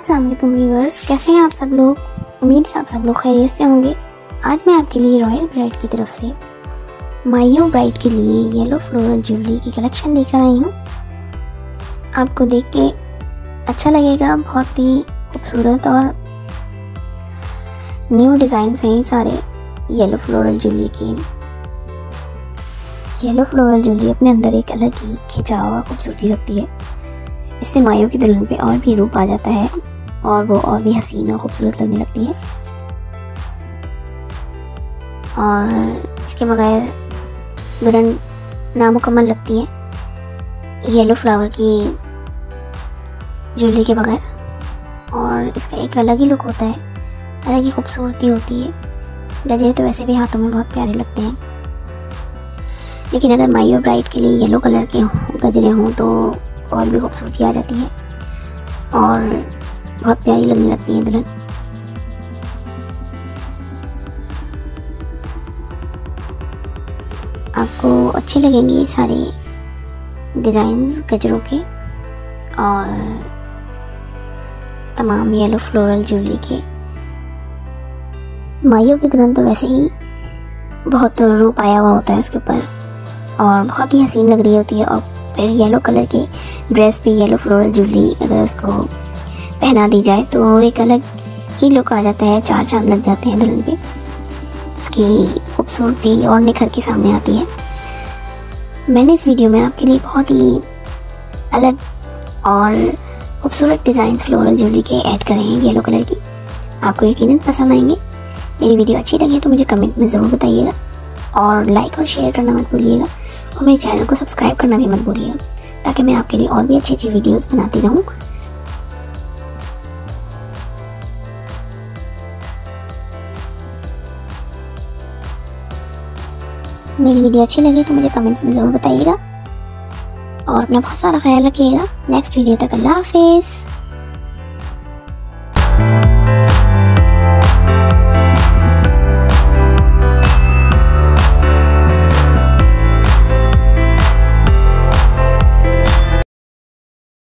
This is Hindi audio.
अस्सलाम वालेकुम व्यूअर्स, कैसे हैं आप सब लोग। उम्मीद है आप सब लोग खैरियत से होंगे। आज मैं आपके लिए रॉयल ब्राइड की तरफ से मायो ब्राइड के लिए येलो फ्लोरल ज्वेलरी की कलेक्शन लेकर आई हूँ। आपको देख के अच्छा लगेगा, बहुत ही खूबसूरत और न्यू डिज़ाइन हैं सारे येलो फ्लोरल ज्वेलरी के। येलो फ्लोरल ज्वेलरी अपने अंदर एक अलग ही खिंचाव और खूबसूरती रखती है। इससे मायो की दुल्हन पे और भी रूप आ जाता है और वो और भी हसीन और खूबसूरत लगने लगती है। और इसके बगैर दुल्हन नामुकम्मल लगती है येलो फ्लावर की ज्वेलरी के बगैर। और इसका एक अलग ही लुक होता है, अलग ही खूबसूरती होती है। गजरे तो वैसे भी हाथों में बहुत प्यारे लगते हैं, लेकिन अगर मायो ब्राइड के लिए येलो कलर के गजरे हों तो और भी खूबसूरती आ जाती है और बहुत प्यारी लगने लगती है दुल्हन। आपको अच्छे लगेंगे ये सारे डिज़ाइंस गजरों के और तमाम येलो फ्लोरल ज्वेलरी के। मायो की दुल्हन तो वैसे ही बहुत रूप आया हुआ होता है उसके ऊपर और बहुत ही हसीन लग रही होती है। और फिर येलो कलर की ड्रेस पे येलो फ्लोरल ज्वेलरी अगर उसको पहना दी जाए तो एक अलग ही लुक आ जाता है, चार चांद लग जाते हैं दुल्हन पे। उसकी खूबसूरती और निखर के सामने आती है। मैंने इस वीडियो में आपके लिए बहुत ही अलग और खूबसूरत डिज़ाइन फ्लोरल ज्वेलरी के ऐड करे हैं येलो कलर की। आपको यकीनन पसंद आएंगे। मेरी वीडियो अच्छी लगे तो मुझे कमेंट में ज़रूर बताइएगा और लाइक और शेयर करना मत भूलिएगा और मेरे चैनल को सब्सक्राइब करना भी मत भूलिएगा, ताकि मैं आपके लिए और भी अच्छी अच्छी वीडियोस बनाती रहूं। मेरी वीडियो अच्छी लगी तो मुझे कमेंट्स में ज़रूर बताइएगा और अपना बहुत सारा ख्याल रखिएगा। नेक्स्ट वीडियो तक अल्लाह हाफिज़।